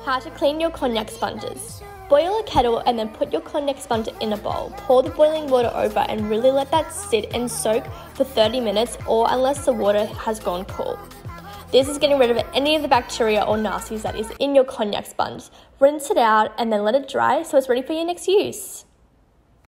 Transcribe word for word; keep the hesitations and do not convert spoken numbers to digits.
How to clean your konjac sponges. Boil a kettle and then put your konjac sponge in a bowl. Pour the boiling water over and really let that sit and soak for thirty minutes or unless the water has gone cool. This is getting rid of any of the bacteria or nasties that is in your konjac sponge. Rinse it out and then let it dry so it's ready for your next use.